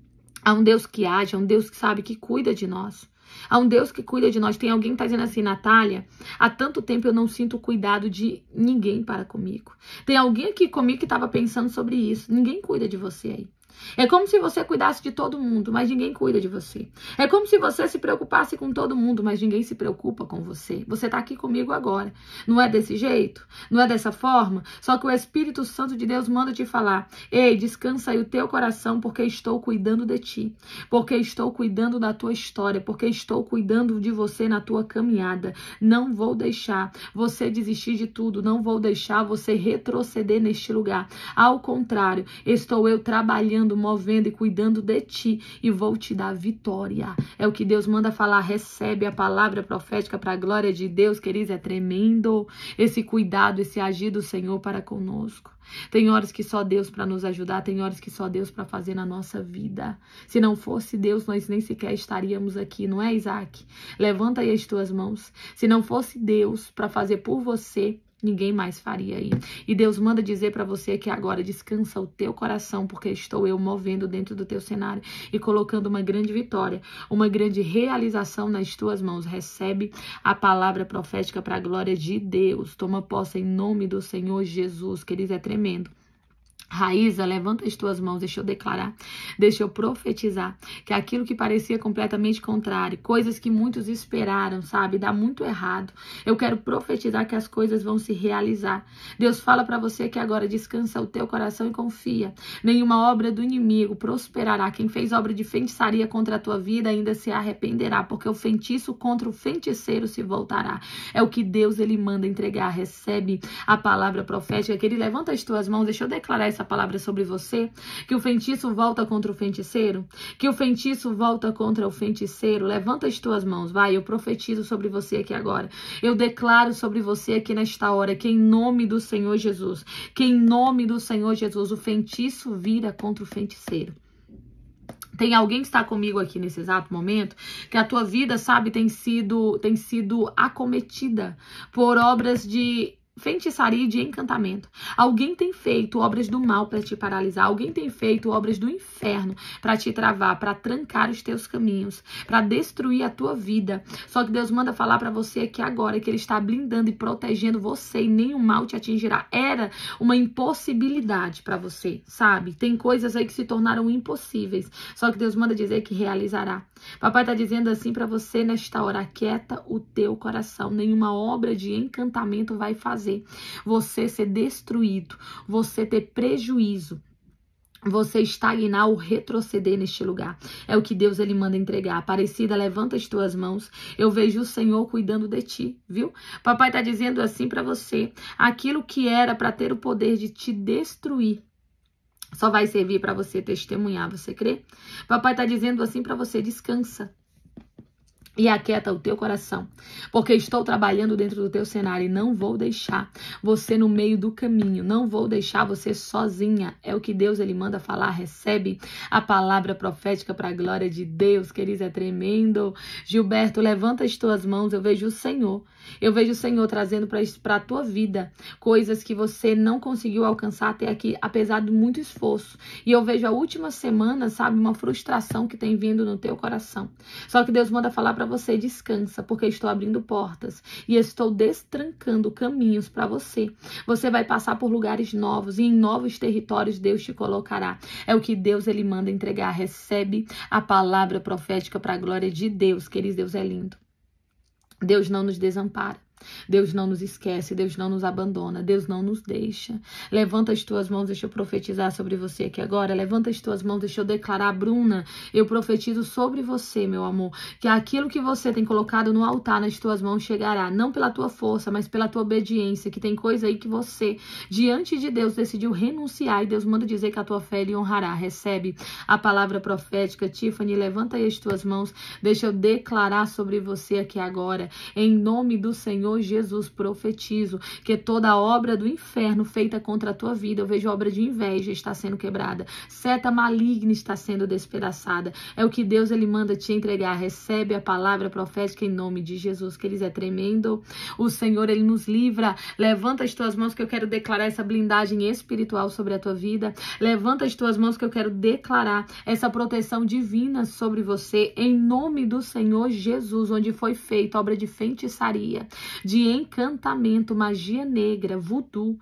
há um Deus que age, há um Deus que sabe, que cuida de nós. Há um Deus que cuida de nós. Tem alguém que está dizendo assim, Natália, há tanto tempo eu não sinto cuidado de ninguém para comigo. Tem alguém aqui comigo que estava pensando sobre isso. Ninguém cuida de você aí. É como se você cuidasse de todo mundo, mas ninguém cuida de você. É como se você se preocupasse com todo mundo, mas ninguém se preocupa com você. Você está aqui comigo agora. Não é desse jeito? Não é dessa forma? Só que o Espírito Santo de Deus manda te falar, ei, descansa aí o teu coração, porque estou cuidando de ti. Porque estou cuidando da tua história. Porque estou cuidando de você na tua caminhada. Não vou deixar você desistir de tudo. Não vou deixar você retroceder neste lugar. Ao contrário, estou eu trabalhando, movendo e cuidando de ti e vou te dar vitória. É o que Deus manda falar. Recebe a palavra profética para a glória de Deus, queridos. É tremendo esse cuidado, esse agir do Senhor para conosco. Tem horas que só Deus para nos ajudar, tem horas que só Deus para fazer na nossa vida. Se não fosse Deus, nós nem sequer estaríamos aqui, não é, Isaac? Levanta aí as tuas mãos. Se não fosse Deus para fazer por você, ninguém mais faria aí. E Deus manda dizer para você que agora descansa o teu coração, porque estou eu movendo dentro do teu cenário e colocando uma grande vitória, uma grande realização nas tuas mãos. Recebe a palavra profética para a glória de Deus. Toma posse em nome do Senhor Jesus, queridos, é tremendo. Raíza, levanta as tuas mãos, deixa eu declarar, deixa eu profetizar que aquilo que parecia completamente contrário, coisas que muitos esperaram, sabe, dá muito errado. Eu quero profetizar que as coisas vão se realizar. Deus fala para você que agora descansa o teu coração e confia. Nenhuma obra do inimigo prosperará. Quem fez obra de feitiçaria contra a tua vida ainda se arrependerá, porque o feitiço contra o feiticeiro se voltará. É o que Deus ele manda entregar. Recebe a palavra profética, que ele levanta as tuas mãos, deixa eu declarar essa palavra sobre você, que o feitiço volta contra o feiticeiro, que o feitiço volta contra o feiticeiro. Levanta as tuas mãos, vai, eu profetizo sobre você aqui agora, eu declaro sobre você aqui nesta hora, que em nome do Senhor Jesus, que em nome do Senhor Jesus, o feitiço vira contra o feiticeiro. Tem alguém que está comigo aqui nesse exato momento, que a tua vida, sabe, tem sido, tem sido acometida por obras de feitiçaria e de encantamento. Alguém tem feito obras do mal para te paralisar. Alguém tem feito obras do inferno para te travar, para trancar os teus caminhos, para destruir a tua vida. Só que Deus manda falar para você aqui agora que ele está blindando e protegendo você e nenhum mal te atingirá. Era uma impossibilidade para você, sabe? Tem coisas aí que se tornaram impossíveis. Só que Deus manda dizer que realizará. Papai está dizendo assim para você nesta hora, aquieta o teu coração. Nenhuma obra de encantamento vai fazer você ser destruído, você ter prejuízo, você estagnar ou retroceder neste lugar. É o que Deus ele manda entregar. Aparecida, levanta as tuas mãos. Eu vejo o Senhor cuidando de ti, viu? Papai está dizendo assim para você, aquilo que era para ter o poder de te destruir, só vai servir para você testemunhar, você crê? Papai está dizendo assim para você, descansa. E aquieta o teu coração, porque estou trabalhando dentro do teu cenário e não vou deixar você no meio do caminho, não vou deixar você sozinha. É o que Deus ele manda falar. Recebe a palavra profética para a glória de Deus, queridos, é tremendo. Gilberto, levanta as tuas mãos, eu vejo o Senhor Eu vejo o Senhor trazendo para a tua vida coisas que você não conseguiu alcançar até aqui, apesar de muito esforço. E eu vejo a última semana, sabe, uma frustração que tem vindo no teu coração. Só que Deus manda falar para você, descansa, porque estou abrindo portas e estou destrancando caminhos para você. Você vai passar por lugares novos e em novos territórios Deus te colocará. É o que Deus ele manda entregar. Recebe a palavra profética para a glória de Deus. Queridos, Deus é lindo. Deus não nos desampara. Deus não nos esquece, Deus não nos abandona, Deus não nos deixa. Levanta as tuas mãos, deixa eu profetizar sobre você aqui agora. Levanta as tuas mãos, deixa eu declarar, Bruna, eu profetizo sobre você, meu amor, que aquilo que você tem colocado no altar nas tuas mãos chegará, não pela tua força, mas pela tua obediência, que tem coisa aí que você, diante de Deus, decidiu renunciar, e Deus manda dizer que a tua fé lhe honrará. Recebe a palavra profética. Tiffany, levanta aí as tuas mãos, deixa eu declarar sobre você aqui agora, em nome do Senhor Jesus, profetizo que toda obra do inferno feita contra a tua vida, eu vejo obra de inveja está sendo quebrada, seta maligna está sendo despedaçada, é o que Deus ele manda te entregar. Recebe a palavra profética em nome de Jesus, que eles é tremendo, o Senhor ele nos livra. Levanta as tuas mãos que eu quero declarar essa blindagem espiritual sobre a tua vida. Levanta as tuas mãos que eu quero declarar essa proteção divina sobre você, em nome do Senhor Jesus, onde foi feita obra de feitiçaria, de encantamento, magia negra, voodoo,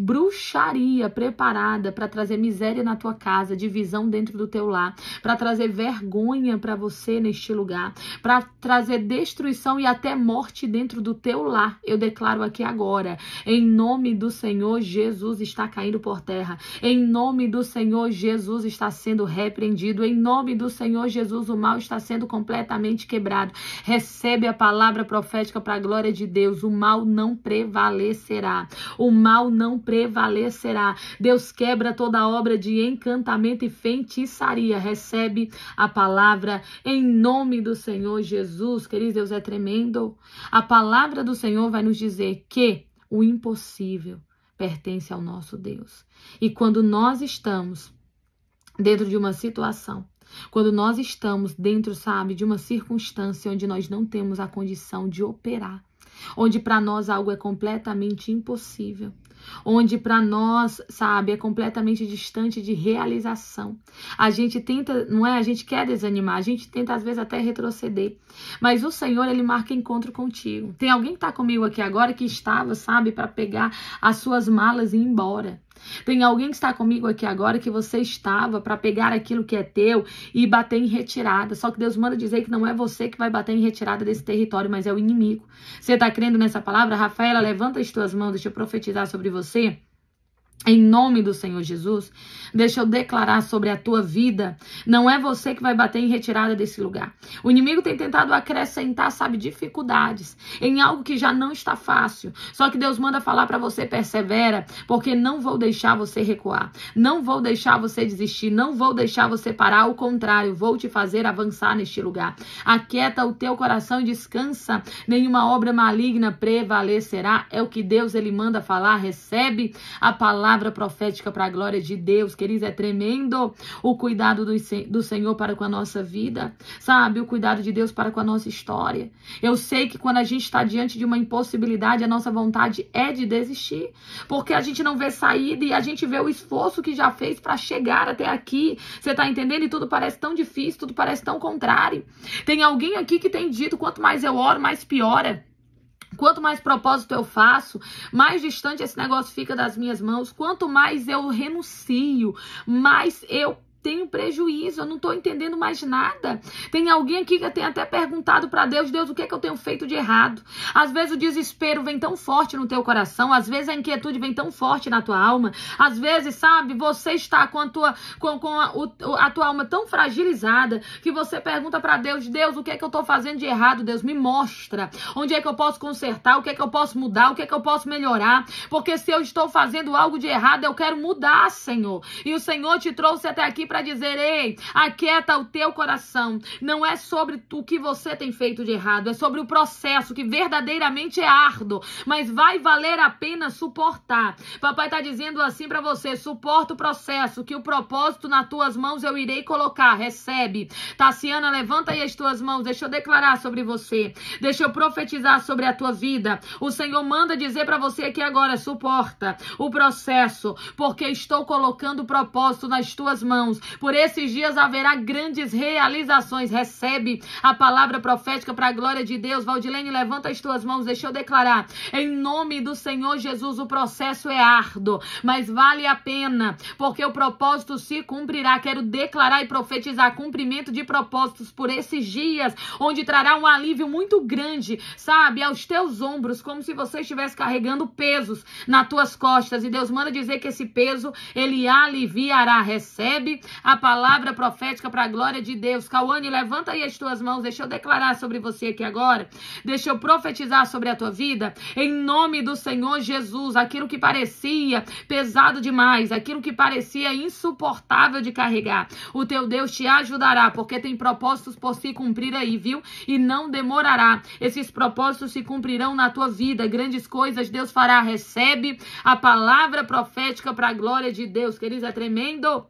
bruxaria preparada para trazer miséria na tua casa, divisão dentro do teu lar, para trazer vergonha para você neste lugar, para trazer destruição e até morte dentro do teu lar. Eu declaro aqui agora, em nome do Senhor Jesus, está caindo por terra. Em nome do Senhor Jesus está sendo repreendido. Em nome do Senhor Jesus o mal está sendo completamente quebrado. Recebe a palavra profética para a glória de Deus. O mal não prevalecerá. O mal não prevalecerá. Deus quebra toda obra de encantamento e feitiçaria. Recebe a palavra em nome do Senhor Jesus. Queridos, Deus é tremendo. A palavra do Senhor vai nos dizer que o impossível pertence ao nosso Deus. E quando nós estamos dentro de uma situação, quando nós estamos dentro, sabe, de uma circunstância onde nós não temos a condição de operar, onde para nós algo é completamente impossível, onde para nós, sabe, é completamente distante de realização. A gente tenta, não é? A gente quer desanimar, a gente tenta às vezes até retroceder, mas o Senhor, ele marca encontro contigo. Tem alguém que tá comigo aqui agora que estava, sabe, para pegar as suas malas e ir embora. Tem alguém que está comigo aqui agora que você estava para pegar aquilo que é teu e bater em retirada. Só que Deus manda dizer que não é você que vai bater em retirada desse território, mas é o inimigo. Você está crendo nessa palavra? Rafaela, levanta as tuas mãos, deixa eu profetizar sobre você. Em nome do Senhor Jesus, deixa eu declarar sobre a tua vida. Não é você que vai bater em retirada desse lugar. O inimigo tem tentado acrescentar, sabe, dificuldades em algo que já não está fácil. Só que Deus manda falar para você, persevera, porque não vou deixar você recuar. Não vou deixar você desistir. Não vou deixar você parar. Ao contrário, vou te fazer avançar neste lugar. Aquieta o teu coração e descansa. Nenhuma obra maligna prevalecerá. É o que Deus ele manda falar. Recebe a palavra palavra profética para a glória de Deus. Queridos, é tremendo o cuidado do, do Senhor para com a nossa vida, sabe? O cuidado de Deus para com a nossa história. Eu sei que quando a gente está diante de uma impossibilidade, a nossa vontade é de desistir, porque a gente não vê saída e a gente vê o esforço que já fez para chegar até aqui. Você tá entendendo? E tudo parece tão difícil, tudo parece tão contrário. Tem alguém aqui que tem dito, quanto mais eu oro, mais piora. Quanto mais propósito eu faço, mais distante esse negócio fica das minhas mãos. Quanto mais eu renuncio, mais eu tenho prejuízo, eu não estou entendendo mais nada. Tem alguém aqui que tem até perguntado para Deus, Deus, o que é que eu tenho feito de errado? Às vezes o desespero vem tão forte no teu coração, às vezes a inquietude vem tão forte na tua alma, às vezes, sabe, você está com a tua, com, com a, o, a tua alma tão fragilizada, que você pergunta para Deus, Deus, o que é que eu estou fazendo de errado? Deus, me mostra, onde é que eu posso consertar, o que é que eu posso mudar, o que é que eu posso melhorar, porque se eu estou fazendo algo de errado, eu quero mudar, Senhor. E o Senhor te trouxe até aqui para dizer, ei, aquieta o teu coração. Não é sobre o que você tem feito de errado, é sobre o processo que verdadeiramente é árduo, mas vai valer a pena suportar. Papai está dizendo assim para você, suporta o processo, que o propósito nas tuas mãos eu irei colocar, recebe. Tassiana, levanta aí as tuas mãos, deixa eu declarar sobre você, deixa eu profetizar sobre a tua vida. O Senhor manda dizer para você aqui agora, suporta o processo, porque estou colocando o propósito nas tuas mãos. Por esses dias haverá grandes realizações, recebe a palavra profética para a glória de Deus. Valdilene, levanta as tuas mãos, deixa eu declarar, em nome do Senhor Jesus, o processo é árduo, mas vale a pena, porque o propósito se cumprirá. Quero declarar e profetizar cumprimento de propósitos por esses dias, onde trará um alívio muito grande, sabe, aos teus ombros, como se você estivesse carregando pesos nas tuas costas, e Deus manda dizer que esse peso, ele aliviará. Recebe a palavra profética para a glória de Deus. Cauane, levanta aí as tuas mãos, deixa eu declarar sobre você aqui agora, deixa eu profetizar sobre a tua vida, em nome do Senhor Jesus. Aquilo que parecia pesado demais, aquilo que parecia insuportável de carregar, o teu Deus te ajudará, porque tem propósitos por se cumprir aí, viu? E não demorará. Esses propósitos se cumprirão na tua vida, grandes coisas Deus fará. Recebe a palavra profética para a glória de Deus. Queridos, é tremendo.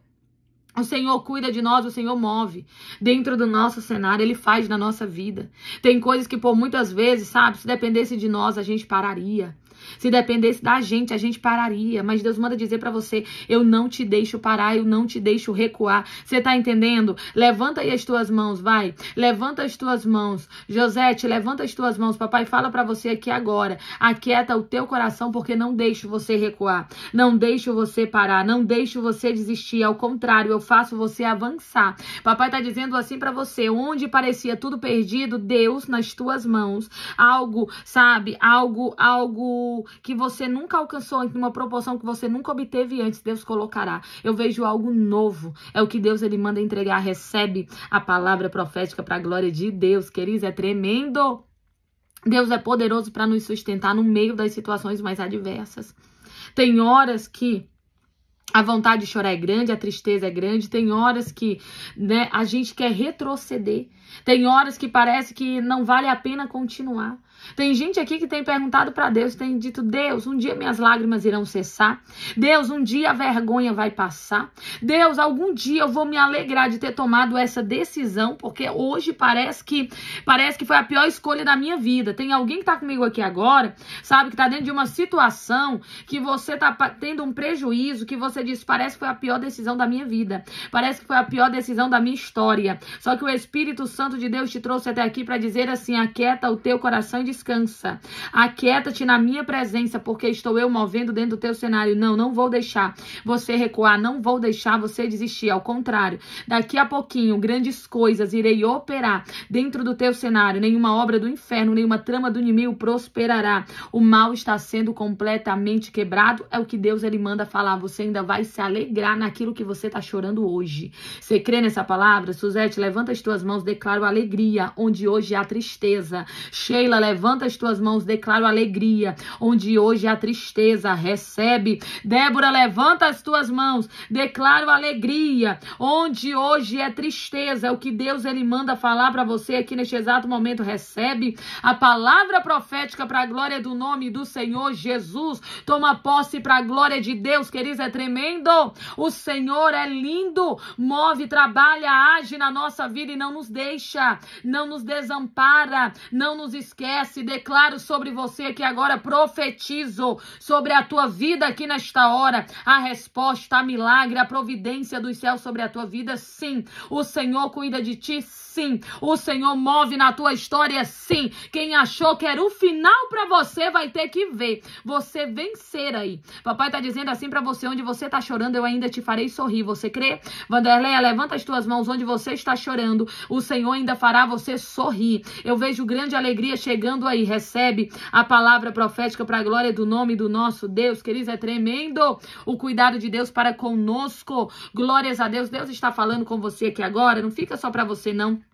O Senhor cuida de nós, o Senhor move dentro do nosso cenário, Ele faz na nossa vida. Tem coisas que por muitas vezes, sabe, se dependesse de nós, a gente pararia. Se dependesse da gente, a gente pararia. Mas Deus manda dizer para você, eu não te deixo parar, eu não te deixo recuar. Você tá entendendo? Levanta aí as tuas mãos, vai. Levanta as tuas mãos. Josete, levanta as tuas mãos. Papai fala para você aqui agora. Aquieta o teu coração, porque não deixo você recuar. Não deixo você parar. Não deixo você desistir. Ao contrário, eu faço você avançar. Papai tá dizendo assim para você, onde parecia tudo perdido, Deus nas tuas mãos. Algo, sabe? Algo, algo que você nunca alcançou, em uma proporção que você nunca obteve antes, Deus colocará. Eu vejo algo novo. É o que Deus, Ele manda entregar. Recebe a palavra profética para a glória de Deus, queridos. É tremendo. Deus é poderoso para nos sustentar no meio das situações mais adversas. Tem horas que a vontade de chorar é grande, a tristeza é grande. Tem horas que, né, a gente quer retroceder. Tem horas que parece que não vale a pena continuar. Tem gente aqui que tem perguntado para Deus, tem dito, Deus, um dia minhas lágrimas irão cessar. Deus, um dia a vergonha vai passar. Deus, algum dia eu vou me alegrar de ter tomado essa decisão, porque hoje parece que parece que foi a pior escolha da minha vida. Tem alguém que tá comigo aqui agora, sabe, que tá dentro de uma situação que você tá tendo um prejuízo, que você diz, parece que foi a pior decisão da minha vida. Parece que foi a pior decisão da minha história. Só que o Espírito Santo de Deus te trouxe até aqui para dizer assim, aquieta o teu coração e descansa. Aquieta-te na minha presença, porque estou eu movendo dentro do teu cenário. Não, não vou deixar você recuar, não vou deixar você desistir. Ao contrário, daqui a pouquinho, grandes coisas irei operar dentro do teu cenário. Nenhuma obra do inferno, nenhuma trama do inimigo prosperará. O mal está sendo completamente quebrado. É o que Deus, Ele manda falar. Você ainda vai se alegrar naquilo que você está chorando hoje. Você crê nessa palavra? Suzete, levanta as tuas mãos, declaro alegria, onde hoje há tristeza. Sheila, levanta Levanta as tuas mãos, declaro alegria, onde hoje há tristeza, recebe. Débora, levanta as tuas mãos, declaro alegria, onde hoje é tristeza. É o que Deus, Ele manda falar para você aqui neste exato momento. Recebe a palavra profética para a glória do nome do Senhor Jesus. Toma posse para a glória de Deus, queridos, é tremendo. O Senhor é lindo, move, trabalha, age na nossa vida e não nos deixa, não nos desampara, não nos esquece. Declaro sobre você que agora profetizo sobre a tua vida aqui nesta hora. A resposta, a milagre, a providência dos céus sobre a tua vida, sim. O Senhor cuida de ti, sim. O Senhor move na tua história, sim. Quem achou que era o final para você vai ter que ver você vencer aí. Papai tá dizendo assim para você, onde você tá chorando, eu ainda te farei sorrir. Você crê? Vanderleia, levanta as tuas mãos, onde você está chorando, o Senhor ainda fará você sorrir. Eu vejo grande alegria chegando aí. Recebe a palavra profética para a glória do nome do nosso Deus. Queridos, é tremendo o cuidado de Deus para conosco. Glórias a Deus. Deus está falando com você aqui agora. Não fica só para você, não.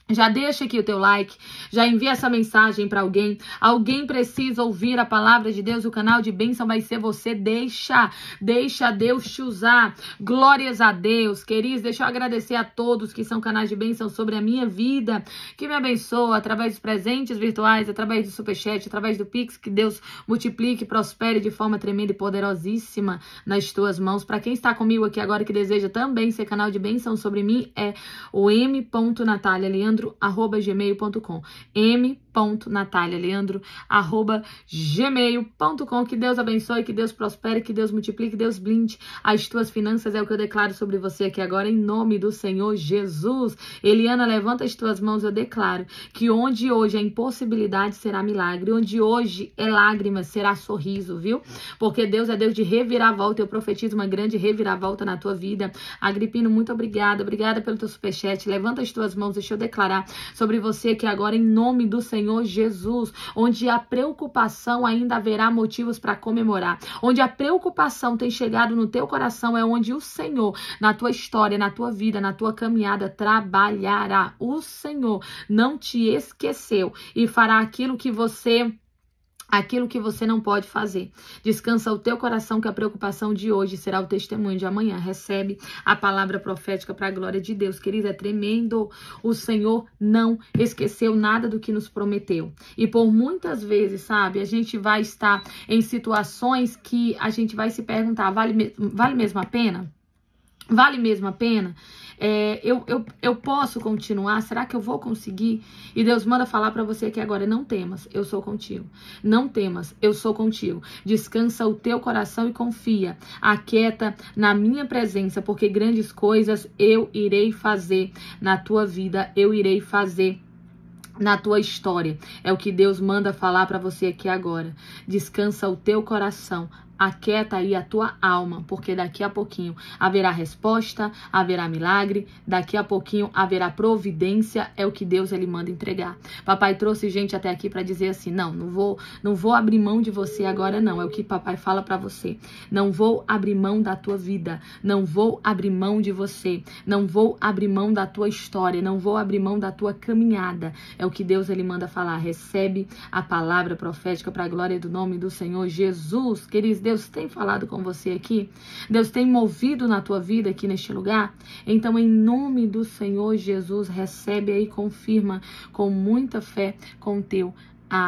Já deixa aqui o teu like, já envia essa mensagem para alguém. Alguém precisa ouvir a palavra de Deus. O canal de bênção vai ser você. Deixa, deixa Deus te usar. Glórias a Deus, queridos. Deixa eu agradecer a todos que são canais de bênção sobre a minha vida, que me abençoa através dos presentes virtuais, através do superchat, através do Pix. Que Deus multiplique, prospere de forma tremenda e poderosíssima nas tuas mãos. Para quem está comigo aqui agora que deseja também ser canal de bênção sobre mim, é o m ponto natalia leandro arroba gmail ponto com, m ponto natalia leandro arroba gmail ponto com. Que Deus abençoe, que Deus prospere, que Deus multiplique, que Deus blinde as tuas finanças. É o que eu declaro sobre você aqui agora, em nome do Senhor Jesus. Eliana, levanta as tuas mãos. Eu declaro que onde hoje é impossibilidade será milagre, onde hoje é lágrima será sorriso, viu? Porque Deus é Deus de reviravolta. Eu profetizo uma grande reviravolta na tua vida. Agripino, muito obrigada, obrigada pelo teu superchat. Levanta as tuas mãos, deixa eu declarar sobre você aqui agora, em nome do Senhor Jesus. Onde a preocupação ainda haverá motivos para comemorar. Onde a preocupação tem chegado no teu coração, é onde o Senhor, na tua história, na tua vida, na tua caminhada, trabalhará. O Senhor não te esqueceu e fará aquilo que você... aquilo que você não pode fazer. Descansa o teu coração, que a preocupação de hoje será o testemunho de amanhã. Recebe a palavra profética para a glória de Deus. Querido, é tremendo. O Senhor não esqueceu nada do que nos prometeu. E por muitas vezes, sabe, a gente vai estar em situações que a gente vai se perguntar, vale, vale mesmo a pena? Vale mesmo a pena? É, eu, eu, eu posso continuar? Será que eu vou conseguir? E Deus manda falar para você aqui agora: não temas, eu sou contigo. Não temas, eu sou contigo. Descansa o teu coração e confia. Aquieta na minha presença, porque grandes coisas eu irei fazer na tua vida, eu irei fazer na tua história. É o que Deus manda falar para você aqui agora. Descansa o teu coração. Aquieta aí a tua alma, porque daqui a pouquinho haverá resposta, haverá milagre, daqui a pouquinho haverá providência, é o que Deus ele manda entregar. Papai trouxe gente até aqui para dizer assim: não, não vou, não vou abrir mão de você agora não, é o que papai fala para você. Não vou abrir mão da tua vida, não vou abrir mão de você, não vou abrir mão da tua história, não vou abrir mão da tua caminhada, é o que Deus ele manda falar. Recebe a palavra profética para a glória do nome do Senhor Jesus. Queridos, Deus tem falado com você aqui? Deus tem movido na tua vida aqui neste lugar? Então, em nome do Senhor Jesus, recebe aí, confirma com muita fé com o teu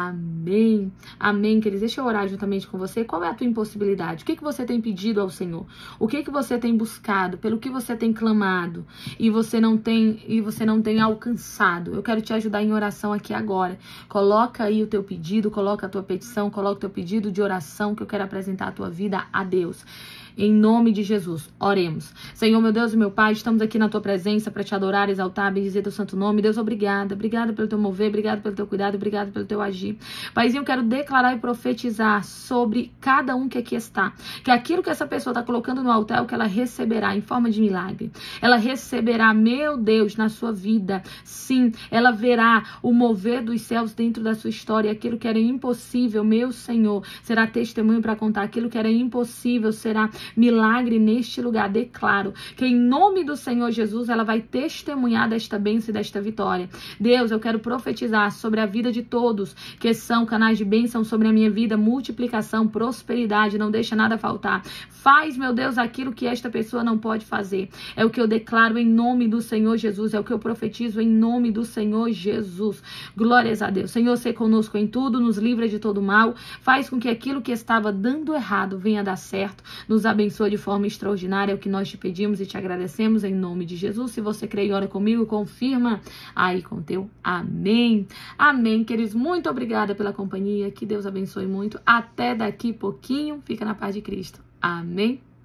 amém. Amém, queridos. Deixa eu orar juntamente com você. Qual é a tua impossibilidade? O que, que você tem pedido ao Senhor? O que, que você tem buscado? Pelo que você tem clamado? E você não tem, e você não tem alcançado? Eu quero te ajudar em oração aqui agora. Coloca aí o teu pedido, coloca a tua petição, coloca o teu pedido de oração, que eu quero apresentar a tua vida a Deus. Em nome de Jesus, oremos. Senhor, meu Deus e meu Pai, estamos aqui na tua presença para te adorar, exaltar, bendizer teu santo nome. Deus, obrigada. Obrigada pelo teu mover, obrigada pelo teu cuidado, obrigada pelo teu agir. Paizinho, eu quero declarar e profetizar sobre cada um que aqui está, que aquilo que essa pessoa está colocando no altar é o que ela receberá em forma de milagre. Ela receberá, meu Deus, na sua vida. Sim, ela verá o mover dos céus dentro da sua história. Aquilo que era impossível, meu Senhor, será testemunho para contar. Aquilo que era impossível será milagre neste lugar. Declaro que em nome do Senhor Jesus ela vai testemunhar desta bênção e desta vitória. Deus, eu quero profetizar sobre a vida de todos que são canais de bênção, sobre a minha vida, multiplicação, prosperidade, não deixa nada faltar. Faz, meu Deus, aquilo que esta pessoa não pode fazer. É o que eu declaro em nome do Senhor Jesus, é o que eu profetizo em nome do Senhor Jesus. Glórias a Deus. Senhor, seja conosco em tudo, nos livra de todo mal, faz com que aquilo que estava dando errado venha dar certo, nos abençoa de forma extraordinária, é o que nós te pedimos e te agradecemos em nome de Jesus. Se você crê e ora comigo, confirma aí com teu amém. Amém, queridos. Muito obrigada pela companhia. Que Deus abençoe muito. Até daqui a pouquinho. Fica na paz de Cristo. Amém.